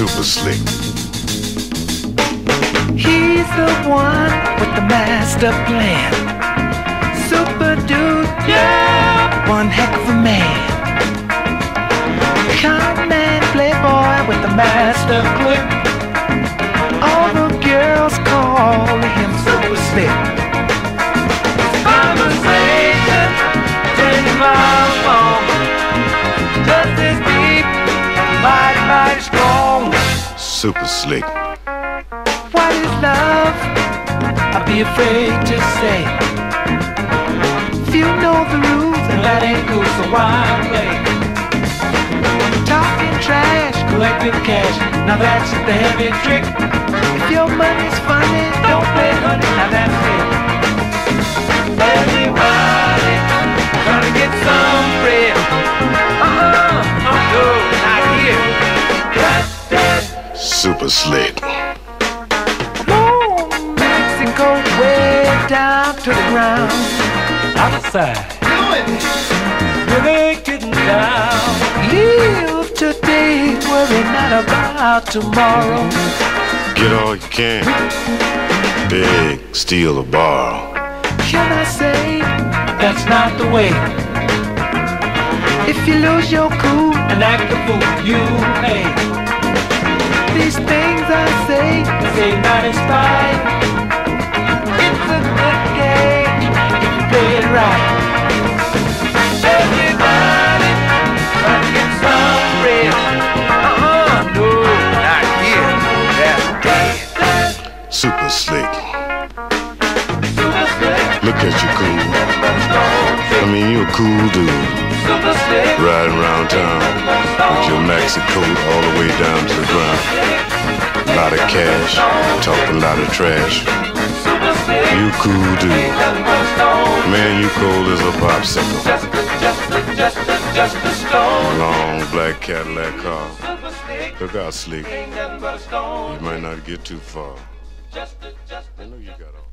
super slick. He's the one with the master plan. Super dude, yeah, one heck of a man. Con man, playboy with the master click. All the girls call him super slick. Conversation 10 miles long, just as deep, mighty strong. Super slick. What is love? I'd be afraid to say. If you know the rules, and that ain't good, so why play? Talking trash, collecting cash, now that's the heavy trick. If your money's funny, don't play honey, now that's it. Everybody gonna get some bread. I'm good, not here. Super slick. Go way down to the ground. Outside, really getting down. Live today, worry not about tomorrow. Get all you can. Beg, steal, or borrow. Can I say that's not the way? If you lose your cool and act a fool, you pay. These things I say not in spite. It's a good game if you play it right. Everybody trying to get some bread. No, not here. That's dead. Super slick. Super slick. Look at you cool. I mean, you a cool dude. Super slick. Riding around town with your maxi coat all the way down to the ground. A lot of cash, talk a lot of trash. You cool dude. Man, you cold as a popsicle. Long black Cadillac car. Look out, slick. You might not get too far. I know you got all.